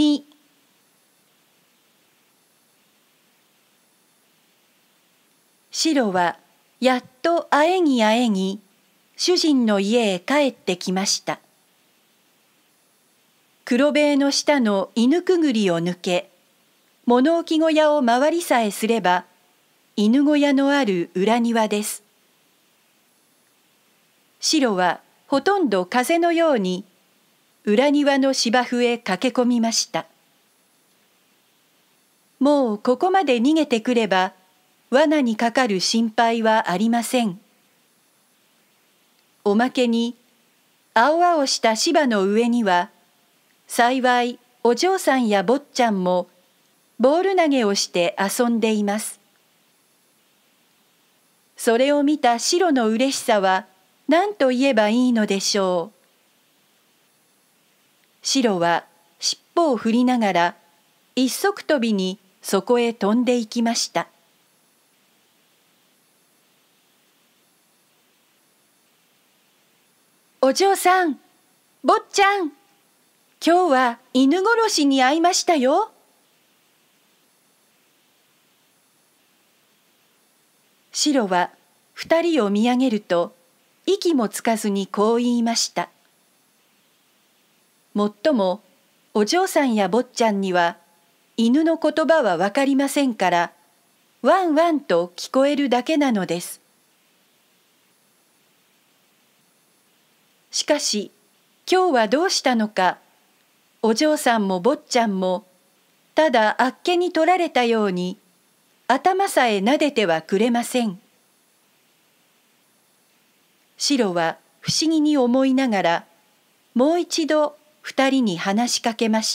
に。白はやっとあえぎあえぎ主人の家へ帰ってきました。黒塀の下の犬くぐりを抜け、物置小屋を回りさえすれば犬小屋のある裏庭です。白はほとんど風のように裏庭の芝生へ駆け込みました。もうここまで逃げてくれば罠にかかる心配はありません。おまけに青々した芝の上には幸いお嬢さんや坊ちゃんもボール投げをして遊んでいます。それを見た白の嬉しさは何と言えばいいのでしょう。白は尻尾を振りながら一足飛びにそこへ飛んでいきました。お嬢さん、坊ちゃん、今日は犬殺しに会いましたよ。白は二人を見上げると息もつかずにこう言いました。もっともお嬢さんや坊ちゃんには犬の言葉はわかりませんからワンワンと聞こえるだけなのです。しかし今日はどうしたのか、お嬢さんも坊ちゃんもただあっけに取られたように頭さえ撫でてはくれません。白は不思議に思いながらもう一度二人に話しかけました。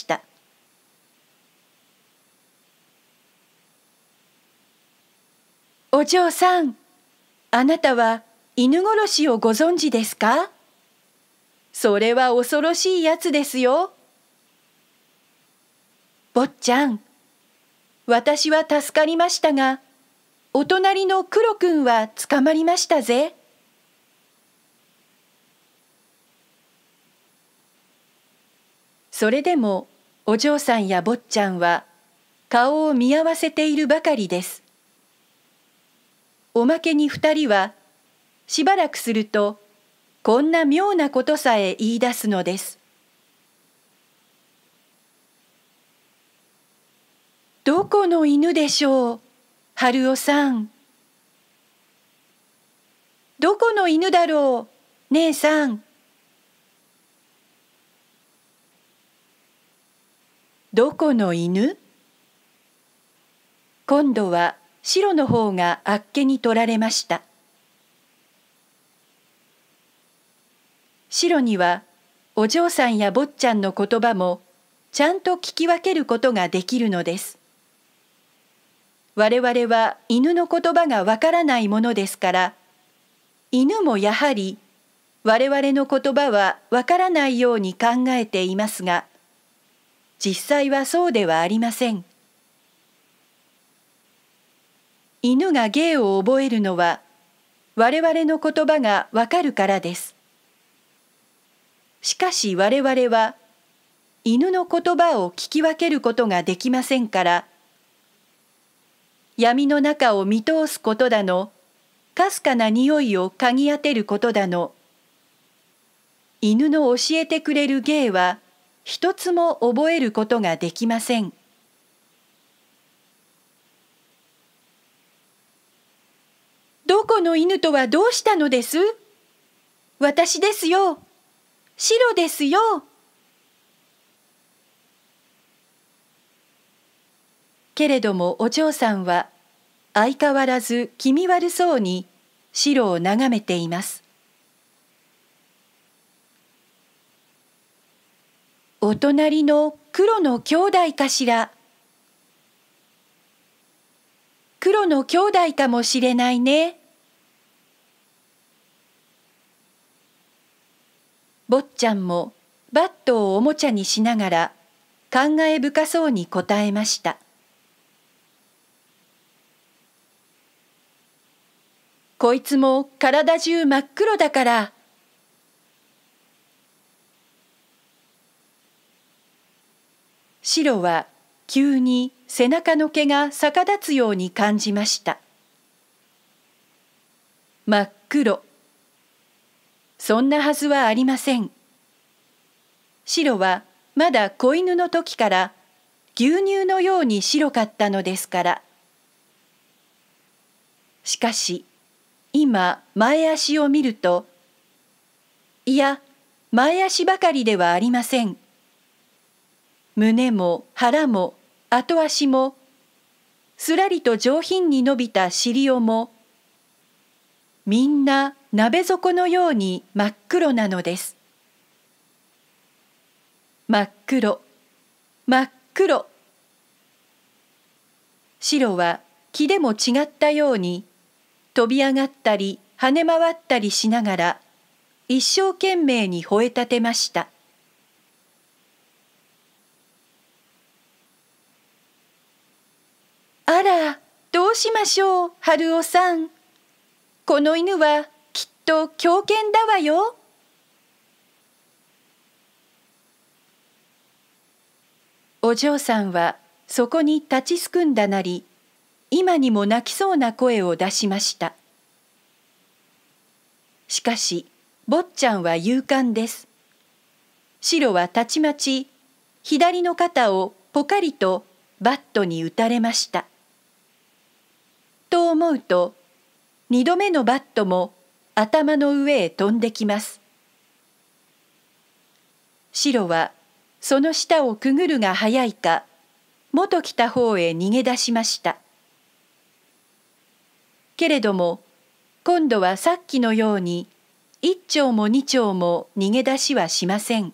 お嬢さん、あなたは犬殺しをご存知ですか？それは恐ろしいやつですよ。坊ちゃん、私は助かりましたが、お隣の黒くんは捕まりましたぜ。それでもお嬢さんや坊ちゃんは顔を見合わせているばかりです。おまけに二人はしばらくするとこんな妙なことさえ言い出すのです。どこの犬でしょう、春代さん。どこの犬だろう、姉さん。どこの犬？今度は白の方があっけに取られました。白にはお嬢さんや坊ちゃんの言葉もちゃんと聞き分けることができるのです。我々は犬の言葉がわからないものですから、犬もやはり我々の言葉はわからないように考えていますが、実際はそうではありません。犬が芸を覚えるのは我々の言葉がわかるからです。しかし我々は犬の言葉を聞き分けることができませんから、闇の中を見通すことだの、かすかな匂いを嗅ぎ当てることだの、犬の教えてくれる芸は一つも覚えることができません。どこの犬とはどうしたのです？私ですよ。白ですよ。けれどもお嬢さんは相変わらず気味悪そうに白を眺めています。お隣の黒の兄弟かしら。黒の兄弟かもしれないね。坊ちゃんもバットをおもちゃにしながら感慨深そうに答えました。こいつも体中真っ黒だから。 白は急に背中の毛が逆立つように感じました。真っ黒。そんなはずはありません。白はまだ子犬の時から牛乳のように白かったのですから。しかし今前足を見ると、いや前足ばかりではありません。胸も腹も後足も、すらりと上品に伸びた尻尾も、みんな鍋底のように真っ黒なのです。真っ黒、真っ黒。白は気でも違ったように、飛び上がったり跳ね回ったりしながら、一生懸命に吠えたてました。あら、どうしましょう、春雄さん。この犬はきっと狂犬だわよ。お嬢さんはそこに立ちすくんだなり、今にも泣きそうな声を出しました。しかし、坊ちゃんは勇敢です。白はたちまち、左の肩をポカリとバットに打たれました。と思うと、二度目のバットも頭の上へ飛んできます。白はその下をくぐるが早いか、元来た方へ逃げ出しました。けれども、今度はさっきのように、一丁も二丁も逃げ出しはしません。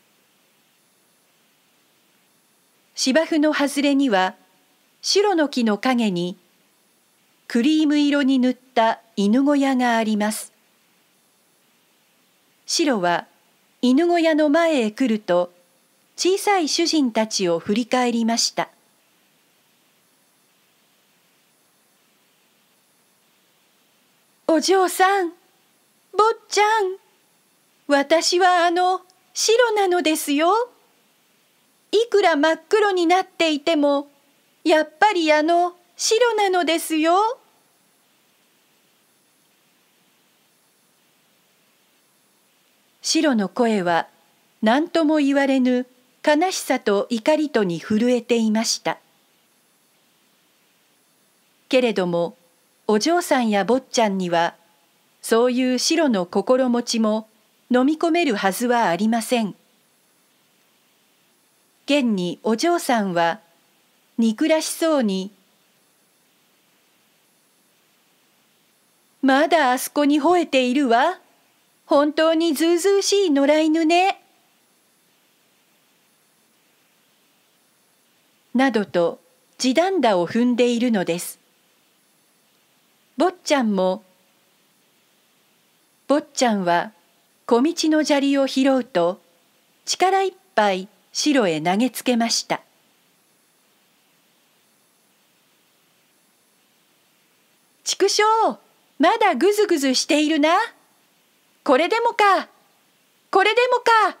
芝生の外れには、白の木の陰に、クリーム色に塗った犬小屋があります。白は犬小屋の前へ来ると、小さい主人たちを振り返りました。お嬢さん、坊ちゃん、私は白なのですよ。いくら真っ黒になっていても、やっぱり白なのですよ。白の声は何とも言われぬ悲しさと怒りとに震えていました。けれどもお嬢さんや坊ちゃんにはそういう白の心持ちも飲み込めるはずはありません。現にお嬢さんは憎らしそうに、まだあそこに吠えているわ。本当にずうずうしい野良犬ね。などと地団打を踏んでいるのです。坊ちゃんは小道の砂利を拾うと、力いっぱい白へ投げつけました。畜生、まだぐずぐずしているな。これでもか、これでもか。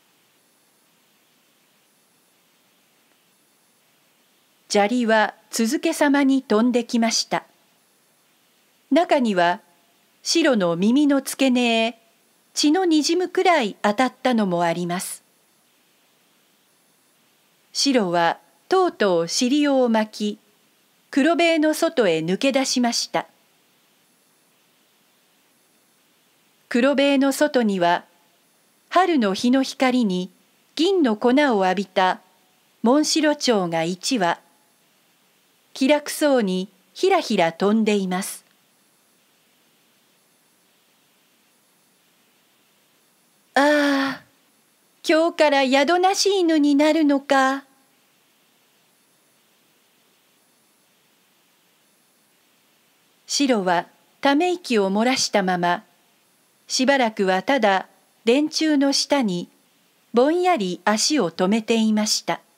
砂利は続けさまに飛んできました。中には白の耳の付け根へ血のにじむくらい当たったのもあります。白はとうとう尻尾を巻き、黒塀の外へ抜け出しました。黒塀の外には、春の日の光に銀の粉を浴びたモンシロチョウが一羽、気楽そうにひらひら飛んでいます。ああ、今日から宿なし犬になるのか。白はため息を漏らしたまま、しばらくはただ電柱の下にぼんやり足を止めていました。